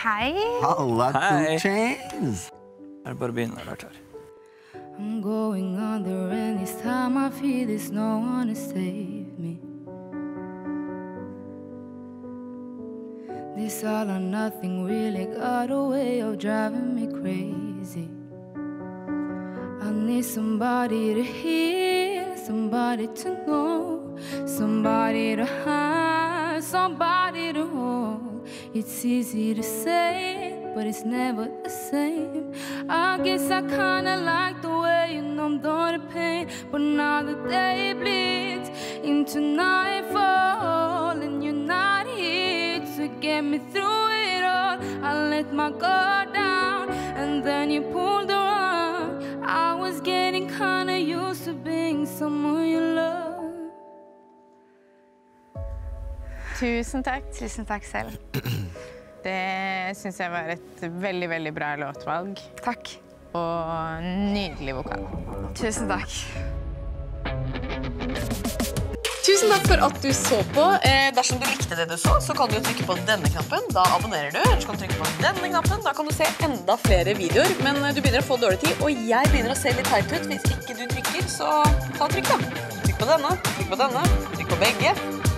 Hei. Halla, Hei. 2 Chainz. Det bare å begynne når du er klar. I'm going under and this time I feel there's no one to save me. This all or nothing really got a way of driving me crazy. I need somebody to hear, somebody to know, somebody to have, somebody to hold. It's easy to say, but it's never the same. I guess I kinda like the way you numbed all the pain, but now the day bleeds into nightfall, and you're not here to get me through it all. I let my guard down, and then you pulled the rug. I was getting kinda used to being someone you love. Tusen takk. Tusen takk selv. Det synes jeg var et veldig, veldig bra låtvalg. Takk. Og nydelig vokal. Tusen takk. Tusen takk for at du så på. Dersom du likte det du så kan du trykke på denne knappen. Da abonnerer du. Eller så kan du trykke på denne knappen. Da kan du se enda flere videoer. Men du begynner å få dårlig tid, og jeg begynner å se litt teit ut. Hvis ikke du trykker, så ta trykk da. Trykk på denne, trykk på denne, trykk på begge.